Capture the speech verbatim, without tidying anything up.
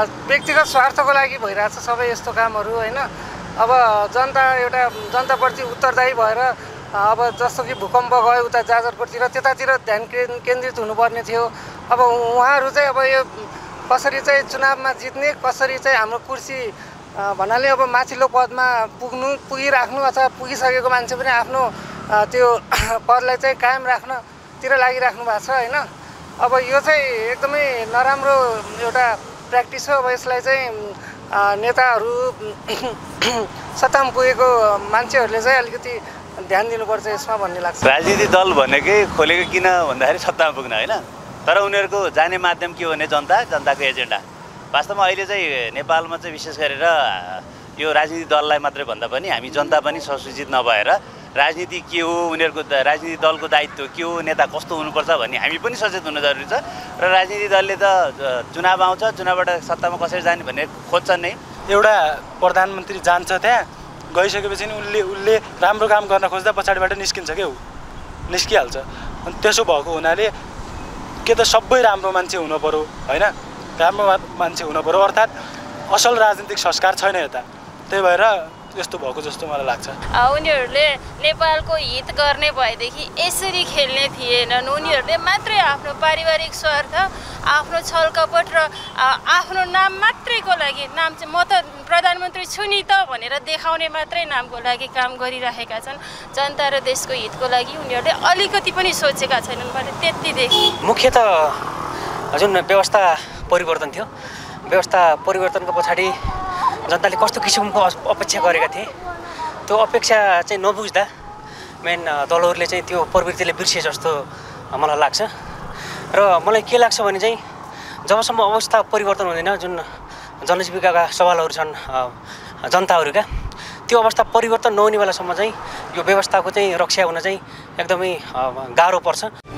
व्यक्तिगत स्वार्थको लागि भइरहेछ सबै यस्तो कामहरू हैन। अब जनता एउटा जनताप्रति उत्तरदायी भएर अब जस्तो कि भूकम्प गयो उता जाजरकोटतिर त्यतातिर ध्यान केन्द्रित हुनुपर्ने थियो। अब उहाँहरू चाहिँ अब यो कसरी चाहिँ चुनावमा जित्ने, कसरी चाहिँ हाम्रो कुर्सी भन्नाले अब माथिल्लो पदमा पुग्नु पुगिराख्नु अथवा पुगिसकेको मान्छे पनि आफ्नो त्यो पदलाई चाहिँ कायम राख्नतिर लागिराख्नु भएको छ हैन। अब यो चाहिँ एकदमै नराम्रो एउटा प्र्याक्टिस हो। अब यसलाई चाहिँ नेताहरू सत्तामा पुगेको मान्छेहरूले चाहिँ अलिकति ध्यान दिनुपर्छ यसमा भन्ने लाग्छ। राजनीतिक दल भनेकै खोलेको किन भन्दाखेरि सत्तामा पुग्न होइन, तर उनीहरूको जाने माध्यम के हो भने जनता, जनताको एजेन्डा। वास्तवमा अहिले चाहिँ नेपालमा चाहिँ विशेष गरेर यो राजनीतिक दललाई मात्रै भन्दा पनि हामी जनता पनि सुसूचित नभएर राजनीति के हो, उनीहरूको राजनीतिक दलको दायित्व के हो, नेता कस्तो हुनुपर्छ भन्ने हामी पनि सचेत हुन जरुरी छ। र राजनीतिक दलले त चुनाव आउँछ, चुनावबाट सत्तामा कसरी जाने भन्ने खोज्छन् नै। एउटा प्रधानमन्त्री जान्छ त्यहाँ गइसकेपछि नि उसले उसले राम्रो काम गर्न खोज्दा पछाडिबाट निस्किन्छ के हो, निस्किहाल्छ। अनि त्यसो भएको हुनाले के त सबै राम्रो मान्छे हुनु पर्यो हैन, राम्रो मान्छे हुनु पर्यो, अर्थात् असल राजनीतिक संस्कार छैन यता। त्यही भएर यस्तो भएको जस्तो मलाई लाग्छ। उनीहरूले नेपालको हित गर्ने भएदेखि यसरी खेल्ने थिएनन्। उनीहरूले मात्रै आफ्नो पारिवारिक स्वार्थ, आफ्नो छलकपट र आफ्नो नाम मात्रैको लागि, नाम चाहिँ म त प्रधानमन्त्री छु नि त भनेर देखाउने मात्रै नामको लागि काम गरिरहेका छन्। जनता र देशको हितको लागि उनीहरूले अलिकति पनि सोचेका छैनन्। मैले त्यति देखेँ। मुख्य त जुन व्यवस्था परिवर्तन थियो, व्यवस्था परिवर्तनको पछाडि जनताले कस्तो किसिमको अपेक्षा गरेका थिए, त्यो अपेक्षा चाहिँ नबुझ्दा मेन दलहरूले चाहिँ त्यो प्रवृत्तिले बिर्सिए जस्तो मलाई लाग्छ। र मलाई के लाग्छ भने चाहिँ जबसम्म अवस्था परिवर्तन हुँदैन, जुन जनजीविकाका सवालहरू छन् जनताहरूका, त्यो अवस्था परिवर्तन नहुने बेलासम्म चाहिँ यो व्यवस्थाको चाहिँ रक्षा हुन चाहिँ एकदमै गाह्रो पर्छ।